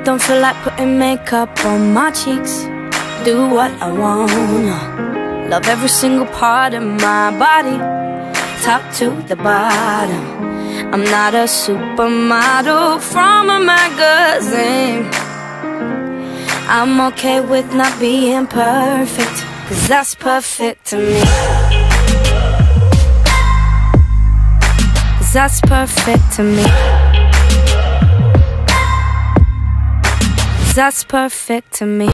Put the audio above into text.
Don't feel like putting makeup on my cheeks. Do what I wanna. Love every single part of my body, top to the bottom. I'm not a supermodel from a magazine. I'm okay with not being perfect, 'cause that's perfect to me. 'Cause that's perfect to me. 'Cause that's perfect to me.